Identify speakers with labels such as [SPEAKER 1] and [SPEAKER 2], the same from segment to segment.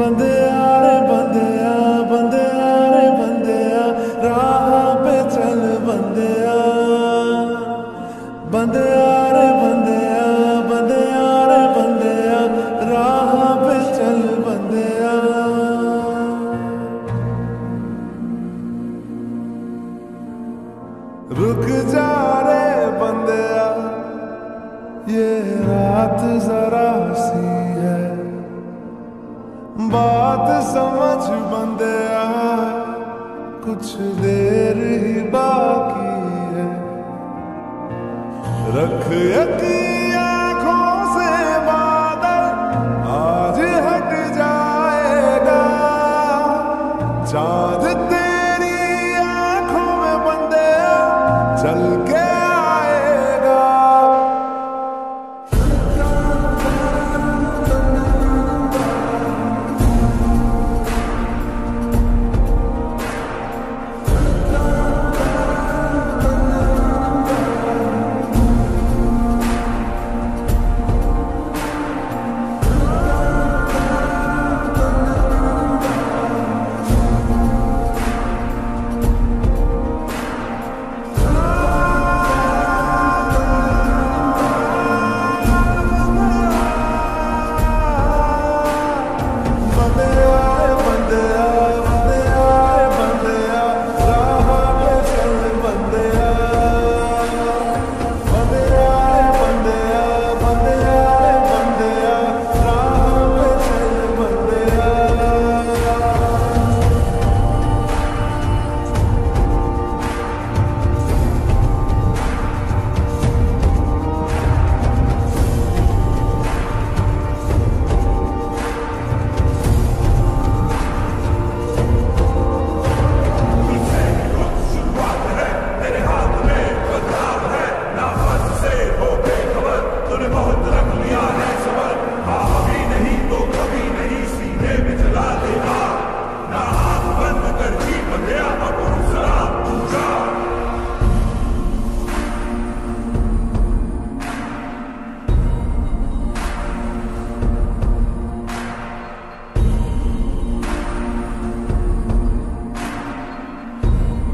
[SPEAKER 1] बंदेया रे बंदेया, बंदेया रे बंदेया, राह पे चल बंदेया। बंदेया रे बंदेया, बंदेया रे बंदेया, राह पे चल बंदेया। रुक जा रे बंदेया, ये रात जरा सी है, बात समझ बंदेया, कुछ देर ही बाकी है। रख यकीन आँखों से बादल, आज हट जाएगा। चाँद तेरी आँखों में बंदेया चल के आएगा।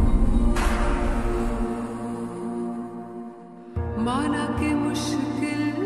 [SPEAKER 2] माना के मुश्किल